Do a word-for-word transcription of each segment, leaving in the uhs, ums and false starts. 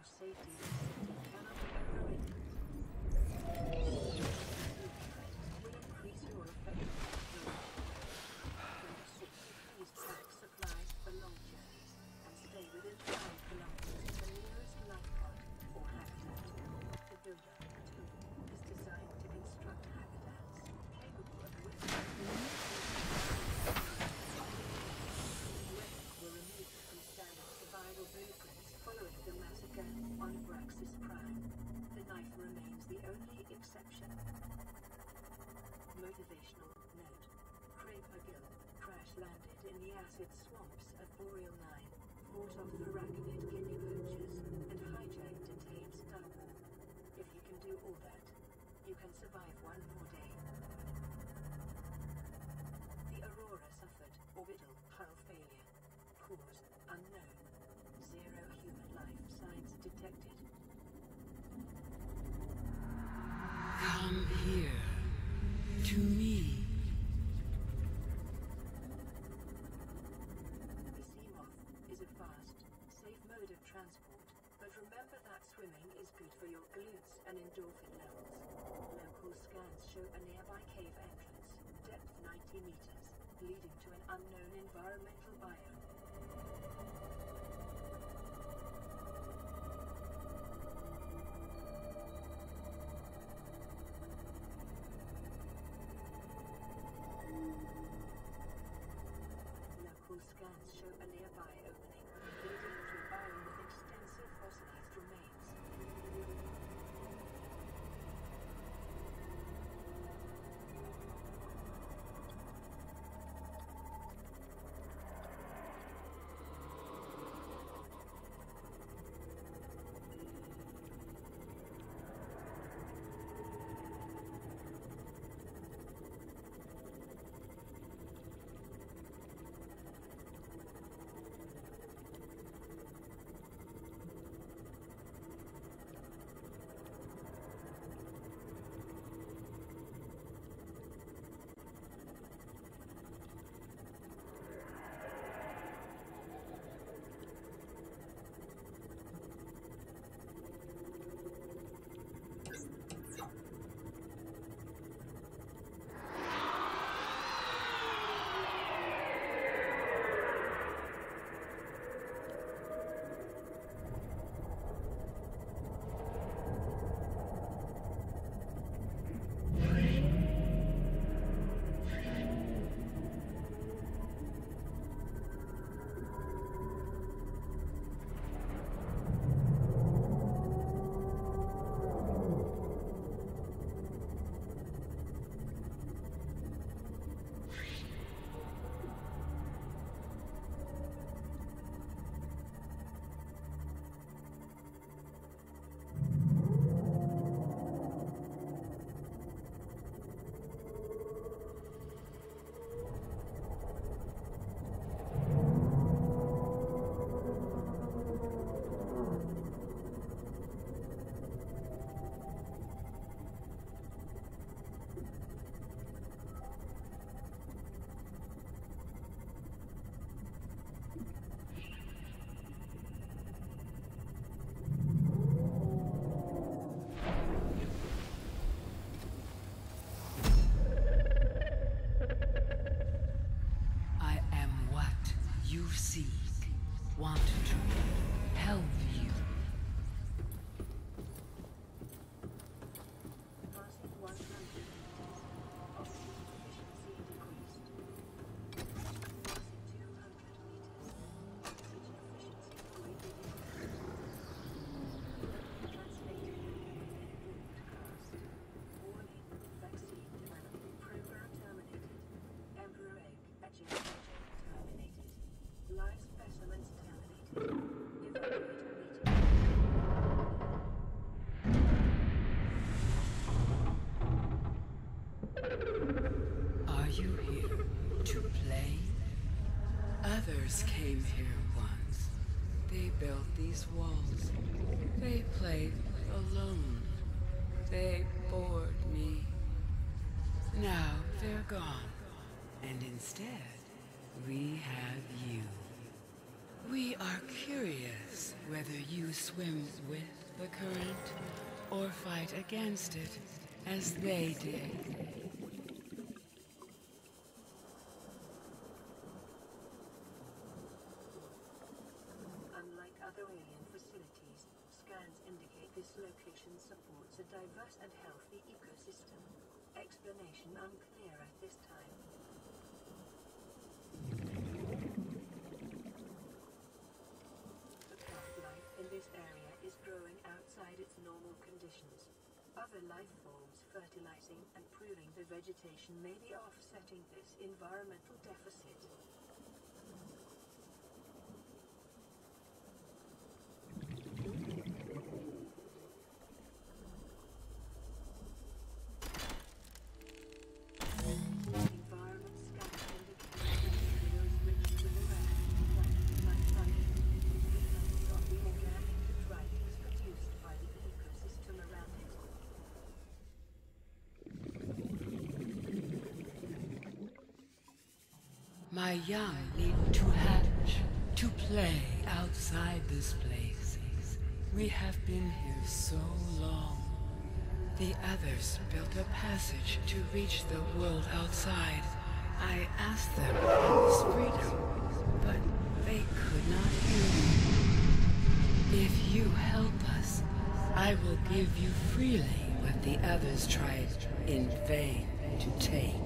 safety in the city cannot be overridden. Will increase your effectiveness. Number six, please track supplies for long journeys and stay within five kilometers of the nearest life pod or habitat. The builder, too, is designed to construct habitats capable of withstanding were removed from standard survival blueprints following the massacre on Braxis Prime. The knife remains the only exception. Motivational note. Craypergill crash-landed in the acid swamps of Boreal nine, fought off the Arachnid kidney poachers, and hijacked and tamed Starborn. If you can do all that, you can survive one more day. The Aurora suffered orbital hull failure. Cause unknown. Zero human life signs detected. Come here. To me. The sea moth is a fast, safe mode of transport, but remember that swimming is good for your glutes and endorphin levels. Local scans show a nearby cave entrance, depth ninety meters, leading to an unknown environmental biome. Local scans show a nearby opening, leading to a biome with extensive fossilized remains. Are you here to play? Others came here once. They built these walls. They played alone. They bored me. Now they're gone. And instead, we have you. We are curious whether you swim with the current or fight against it as they did. Unlike other alien facilities, scans indicate this location supports a diverse and healthy ecosystem. Explanation unclear at this time. The plant life in this area is growing outside its normal conditions. Other life forms fertilizing and pruning the vegetation may be offsetting this environmental deficit. My young need to hatch, to play outside this place. We have been here so long. The others built a passage to reach the world outside. I asked them for this freedom, but they could not hear me. If you help us, I will give you freely what the others tried in vain to take.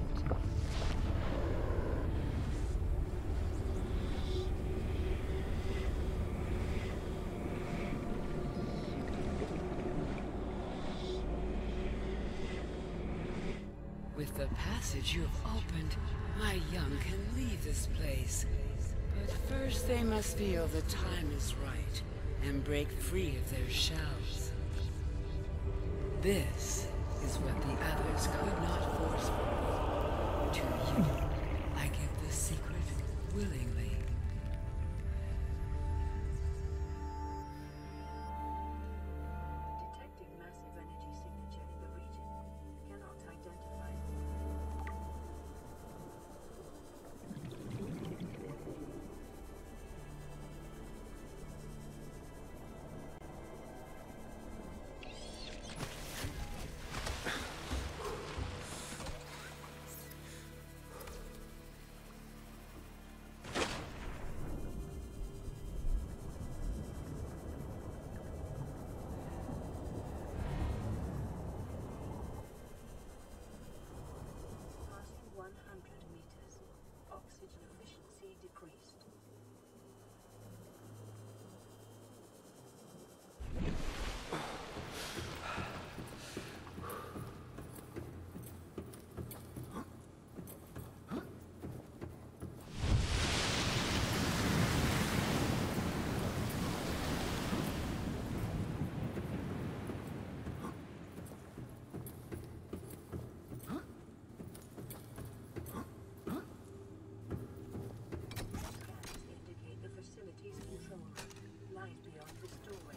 With the passage you have opened, my young can leave this place. But first they must feel the time is right and break free of their shells. This is what the others could not force from me. To you, I give the secret willingly. Detecting massive energy signature in the region. Cannot identify. Passing one hundred meters. Oxygen efficiency decreased. Scans indicate the facility's control room lies beyond this doorway.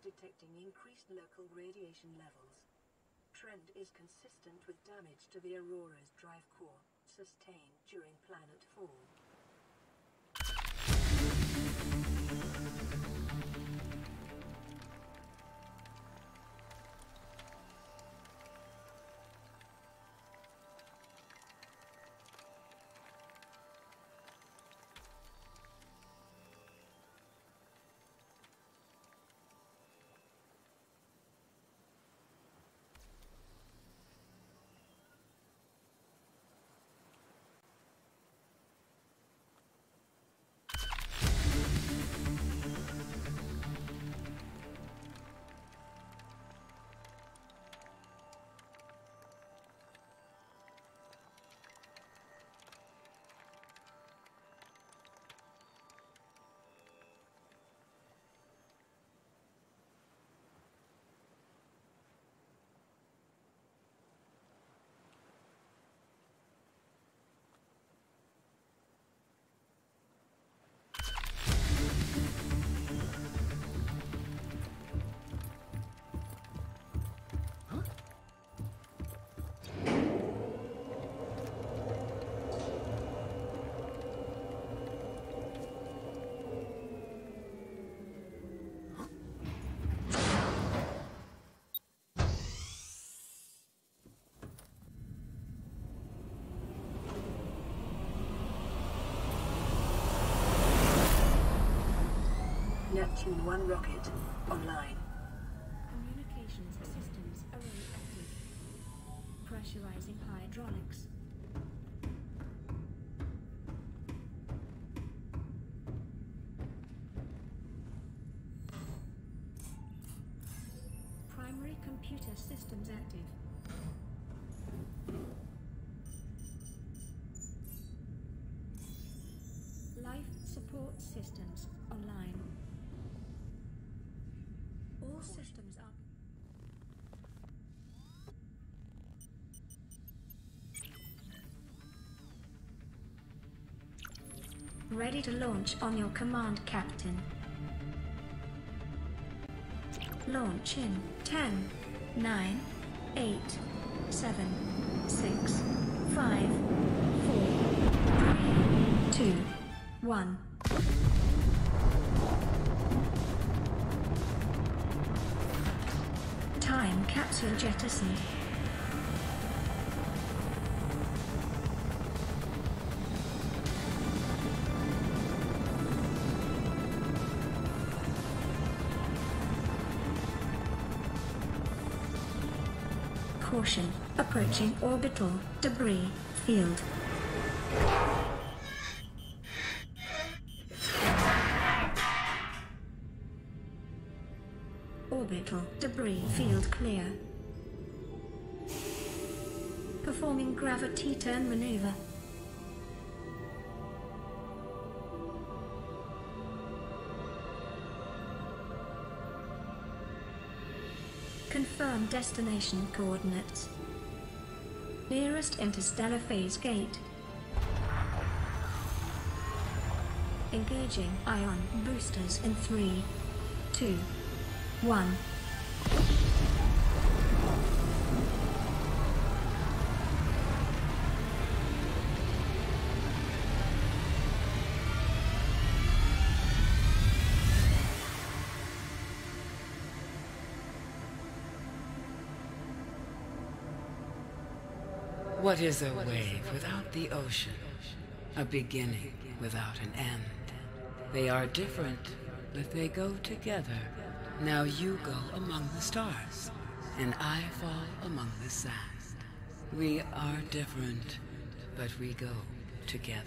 detecting increased local radiation levels. Trend is consistent with damage to the Aurora's drive core, sustained during planet fall. Neptune one rocket online. Communications systems array active. Pressurizing hydraulics. Primary computer systems active. Life support systems online. All systems up. Ready to launch on your command, Captain. Launch in ten, nine, eight, seven, six, five, four, three, two, one. Time capsule jettisoned. Caution, approaching orbital debris field. Orbital debris field clear. Performing gravity turn maneuver. Confirm destination coordinates. Nearest interstellar phase gate. Engaging ion boosters in three, two, one. What is a wave without the ocean? A beginning without an end. They are different, but they go together. Now you go among the stars, and I fall among the sand. We are different, but we go together.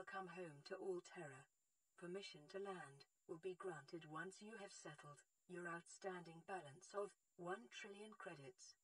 Welcome home to Alterra. Permission to land will be granted once you have settled your outstanding balance of one trillion credits.